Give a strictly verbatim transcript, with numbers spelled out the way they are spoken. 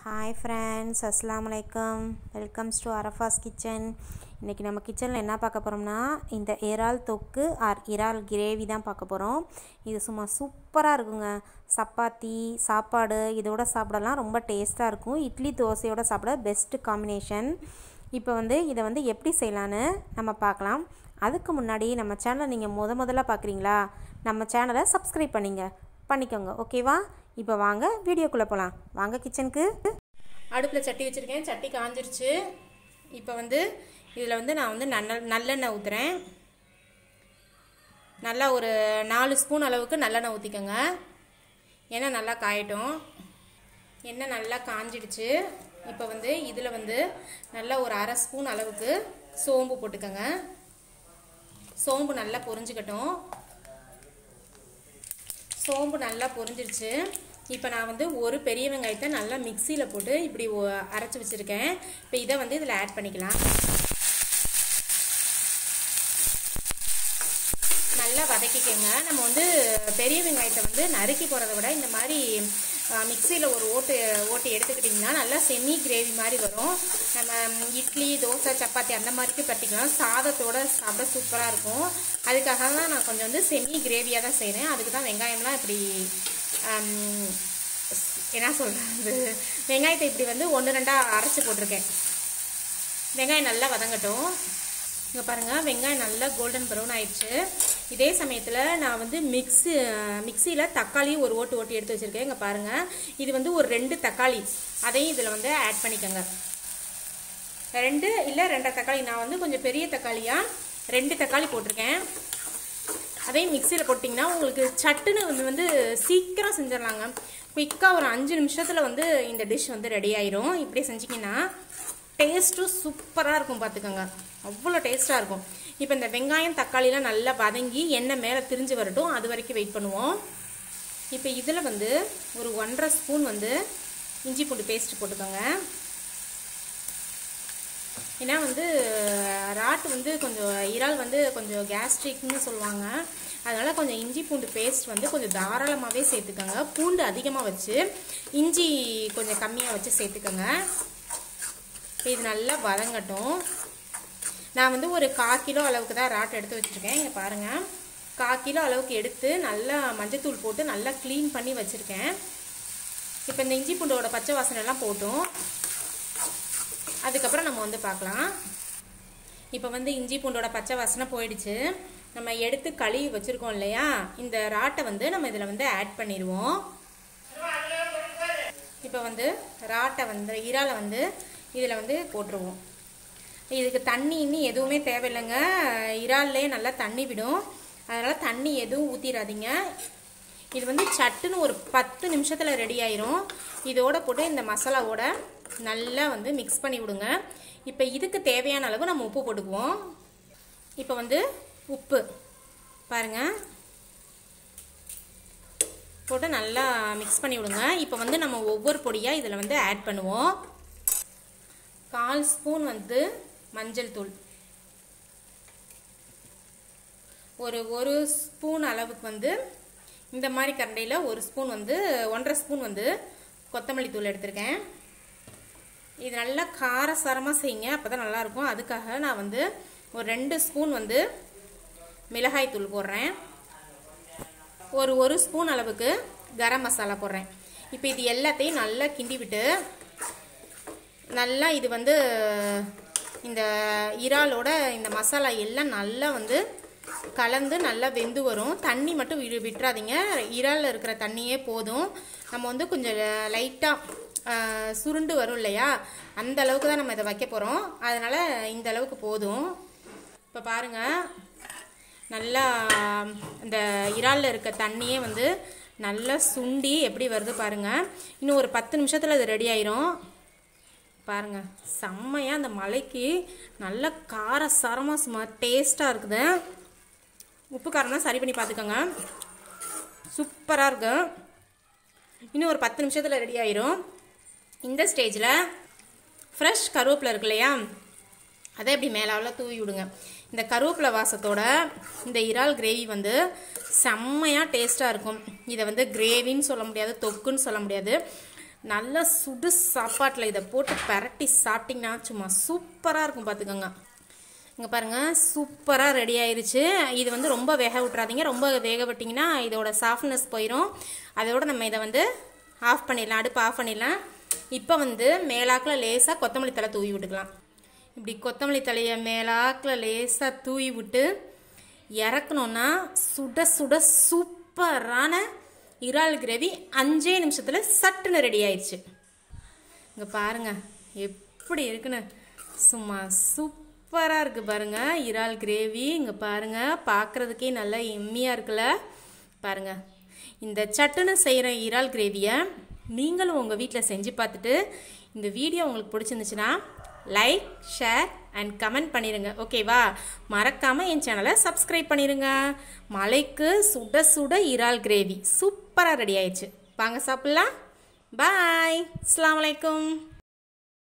Hi friends, Assalamu alaikum. Welcome to Arafa's kitchen. இன்னைக்கு நம்ம கிச்சனில் என்ன பார்க்க போகிறோம்னா இந்த இறால் தொக்கு ஆர் இறால் கிரேவி தான் பார்க்க போகிறோம். இது சும்மா சூப்பராக இருக்குங்க. சப்பாத்தி சாப்பாடு இதோட சாப்பிடலாம், ரொம்ப டேஸ்ட்டாக இருக்கும். இட்லி தோசையோட சாப்பிட பெஸ்ட்டு காம்பினேஷன். இப்போ வந்து இதை வந்து எப்படி செய்யலான்னு நம்ம பார்க்கலாம். அதுக்கு முன்னாடி நம்ம சேனலை நீங்கள் முத முதல்ல பார்க்குறீங்களா, நம்ம சேனலை சப்ஸ்கிரைப் பண்ணிங்க பண்ணிக்கோங்க, ஓகேவா? இப்போ வாங்க வீடியோக்குள்ளே போகலாம். வாங்க கிச்சனுக்கு. அடுப்பில் சட்டி வச்சுருக்கேன், சட்டி காஞ்சிருச்சு. இப்போ வந்து இதில் வந்து நான் வந்து நல்ல நல்லெண்ணெய் ஊற்றுறேன். நல்லா ஒரு நாலு ஸ்பூன் அளவுக்கு நல்லெண்ணெய் ஊற்றிக்கோங்க. எண்ணெய் நல்லா காயட்டும். எண்ணெய் நல்லா காஞ்சிடுச்சு. இப்போ வந்து இதில் வந்து நல்லா ஒரு அரை ஸ்பூன் அளவுக்கு சோம்பு போட்டுக்கோங்க. சோம்பு நல்லா பொரிஞ்சுக்கட்டும். சோம்பு நல்லா பொரிஞ்சிருச்சு. இப்போ நான் வந்து ஒரு பெரிய வெங்காயத்தை நல்லா மிக்சியில் போட்டு இப்படி அரைச்சி வச்சுருக்கேன். இப்போ இதை வந்து இதில் ஆட் பண்ணிக்கலாம். நல்லா வதக்கிக்கோங்க. நம்ம வந்து பெரிய வெங்காயத்தை வந்து நறுக்கி போகிறத விட இந்த மாதிரி மிக்சியில் ஒரு ஓட்டு ஓட்டி எடுத்துக்கிட்டிங்கன்னா நல்லா செமி கிரேவி மாதிரி வரும். நம்ம இட்லி தோசை சப்பாத்தி அந்த மாதிரிக்கு பற்றிக்கலாம், சாதத்தோடு சாப்பிட சூப்பராக இருக்கும். அதுக்காக தான் நான் கொஞ்சம் வந்து செமி கிரேவியாக தான் செய்கிறேன். அதுக்கு தான் வெங்காயம்லாம் இப்படி என்ன சொல்கிறது, வெங்காயத்தை இப்படி வந்து ஒன்று ரெண்டாக அரைச்சி போட்டிருக்கேன். வெங்காயம் நல்லா வதங்கட்டும். இங்கே பாருங்கள், வெங்காயம் நல்லா கோல்டன் ப்ரௌன் ஆயிடுச்சு. இதே சமயத்தில் நான் வந்து மிக்ஸி மிக்சியில் தக்காளி ஒரு ஓட்டு ஓட்டி எடுத்து வச்சுருக்கேன். இங்கே பாருங்கள், இது வந்து ஒரு ரெண்டு தக்காளி, அதையும் இதில் வந்து ஆட் பண்ணிக்கோங்க. ரெண்டு இல்லை ரெண்டரை தக்காளி, நான் வந்து கொஞ்சம் பெரிய தக்காளியாக ரெண்டு தக்காளி போட்டிருக்கேன். அதையும் மிக்சியில் போட்டிங்கன்னா உங்களுக்கு சட்டுன்னு வந்து வந்து சீக்கிரம் செஞ்சிடலாங்க. குயிக்காக ஒரு அஞ்சு நிமிஷத்தில் வந்து இந்த டிஷ் வந்து ரெடி ஆயிரும். இப்படி செஞ்சிங்கன்னா டேஸ்ட்டும் சூப்பராக இருக்கும், பார்த்துக்கோங்க, அவ்வளோ டேஸ்ட்டாக இருக்கும். இப்போ இந்த வெங்காயம் தக்காளிலாம் நல்லா வதங்கி எண்ணெய் மேலே திரிஞ்சு வரட்டும், அது வரைக்கும் வெயிட் பண்ணுவோம். இப்போ இதில் வந்து ஒரு ஒன்றரை ஸ்பூன் வந்து இஞ்சி பூண்டு பேஸ்ட் போட்டுக்கோங்க. ஏன்னா வந்து ராட்டு வந்து கொஞ்சம் இறால் வந்து கொஞ்சம் கேஸ்ட்ரிக்னு சொல்லுவாங்க. அதனால் கொஞ்சம் இஞ்சி பூண்டு பேஸ்ட் வந்து கொஞ்சம் தாராளமாகவே சேர்த்துக்கோங்க. பூண்டு அதிகமாக வச்சு இஞ்சி கொஞ்சம் கம்மியாக வச்சு சேர்த்துக்கோங்க. இது நல்லா வதங்கட்டும். நான் வந்து ஒரு கால் கிலோ அளவுக்கு தான் ராட்டு எடுத்து வச்சுருக்கேன். இங்கே பாருங்கள், கால் கிலோ அளவுக்கு எடுத்து நல்லா மஞ்சத்தூள் போட்டு நல்லா க்ளீன் பண்ணி வச்சுருக்கேன். இப்போ இந்த இஞ்சி பூண்டோட பச்சை வாசனைலாம் போட்டும், அதுக்கப்புறம் நம்ம வந்து பார்க்கலாம். இப்போ வந்து இஞ்சி பூண்டோட பச்சை வாசனை போயிடுச்சு. நம்ம எடுத்து கழுவி வச்சுருக்கோம் இல்லையா, இந்த ராட்டை வந்து நம்ம இதில் வந்து ஆட் பண்ணிடுவோம். இப்போ வந்து ராட்டை வந்து இறாலை வந்து இதில் வந்து போட்டுருவோம். இதுக்கு தண்ணி இன்னும் எதுவுமே தேவையில்லைங்க, இறால்லே நல்லா தண்ணி விடும். அதனால் தண்ணி எதுவும் ஊற்றிடாதீங்க. இது வந்து சட்டுன்னு ஒரு பத்து நிமிஷத்தில் ரெடி ஆயிரும். இதோட போட்டு இந்த மசாலாவோட நல்லா வந்து மிக்ஸ் பண்ணி விடுங்க. இப்போ இதுக்கு தேவையான அளவு நம்ம உப்பு போட்டுக்குவோம். இப்போ வந்து உப்பு பாருங்கள் போட்டு நல்லா மிக்ஸ் பண்ணி விடுங்க. இப்போ வந்து நம்ம ஒவ்வொரு பொடியாக இதில் வந்து ஆட் பண்ணுவோம். கால் ஸ்பூன் வந்து மஞ்சள் தூள், ஒரு ஒரு ஸ்பூன் அளவுக்கு வந்து இந்த மாதிரி கரண்டியில் ஒரு ஸ்பூன் வந்து ஒன்றரை ஸ்பூன் வந்து கொத்தமல்லி தூள் எடுத்திருக்கேன். இது நல்லா காரசாரமாக செய்யுங்க, அப்போ தான் நல்லாயிருக்கும். அதுக்காக நான் வந்து ஒரு ரெண்டு ஸ்பூன் வந்து மிளகாய் தூள் போடுறேன். ஒரு ஒரு ஸ்பூன் அளவுக்கு கரம் மசாலா போடுறேன். இப்போ இது எல்லாத்தையும் நல்லா கிண்டி விட்டு நல்லா இது வந்து இந்த இறாலோட இந்த மசாலா எல்லாம் நல்லா வந்து கலந்து நல்லா வெந்து வரும். தண்ணி மட்டும் விடு விட்டுறாதீங்க, இறாலில் இருக்கிற தண்ணியே போதும். நம்ம வந்து கொஞ்சம் லைட்டாக சுருண்டு வரும் இல்லையா, அந்த அளவுக்கு தான் நம்ம இதை வைக்க போகிறோம். அதனால் இந்த அளவுக்கு போதும். இப்போ பாருங்கள், நல்லா இந்த இறாலில் இருக்க தண்ணியே வந்து நல்லா சுண்டி எப்படி வருது பாருங்கள். இன்னும் ஒரு பத்து நிமிஷத்தில் அது ரெடி ஆயிரும். பாருங்கள், செம்மையாக அந்த மலைக்கு நல்ல காரசாரமாக சும்மா டேஸ்ட்டாக இருக்குது. உப்பு காரம்லாம் சரி பண்ணி பார்த்துக்கோங்க, சூப்பராக இருக்கும். இன்னும் ஒரு பத்து நிமிஷத்தில் ரெடி ஆயிரும். இந்த ஸ்டேஜில் ஃப்ரெஷ் கருவேப்பிலை இருக்கு இல்லையா, அதை இப்படி மேலாவில் தூவி விடுங்க. இந்த கருவேப்பிலை வாசத்தோட இந்த இறால் கிரேவி வந்து செம்மையாக டேஸ்ட்டாக இருக்கும். இதை வந்து கிரேவின்னு சொல்ல முடியாது, தொக்குன்னு சொல்ல முடியாது. நல்லா சுடு சாப்பாட்டில் இதை போட்டு பரட்டி சாப்பிட்டிங்கன்னா சும்மா சூப்பராக இருக்கும் பார்த்துக்கோங்க. இங்கே பாருங்கள், சூப்பராக ரெடி ஆயிடுச்சு. இது வந்து ரொம்ப வேக விட்றாதீங்க. ரொம்ப வேக விட்டிங்கன்னா இதோட சாஃப்ட்னஸ் போயிடும். அதோட நம்ம இதை வந்து ஆஃப் பண்ணிடலாம், அடுப்பு ஆஃப் பண்ணிடலாம். இப்போ வந்து மேலாக்கில் லேசாக கொத்தமல்லி தழை தூவி விட்டுக்கலாம். இப்படி கொத்தமல்லி தலையை மேலாக்கில் லேசாக தூவி விட்டு இறக்கணுன்னா சுட சுட சூப்பரான இறால் கிரேவி அஞ்சே நிமிஷத்தில் சட்டுன்னு ரெடி ஆயிடுச்சு. இங்கே பாருங்கள் எப்படி இருக்குன்னு, சும்மா சூப்பராக இருக்குது பாருங்கள் இறால் கிரேவி. இங்கே பாருங்கள், பார்க்குறதுக்கே நல்லா எம்மியாக இருக்குல்ல. பாருங்கள், இந்த சட்டுன்னு செய்கிற இறால் கிரேவியை நீங்களும் உங்கள் வீட்டில் செஞ்சு பார்த்துட்டு இந்த வீடியோ உங்களுக்கு பிடிச்சிருந்துச்சுன்னா லைக், ஷேர் அண்ட் கமெண்ட் பண்ணிடுங்க. ஓகேவா? மறக்காமல் என் சேனலை சப்ஸ்கிரைப் பண்ணிடுங்க. மலைக்கு சுட சுட இறால் கிரேவி சூப்பராக ரெடி ஆயிடுச்சு. வாங்க சாப்பிட்லாம். பாய். அஸ்ஸலாமு அலைக்கும்.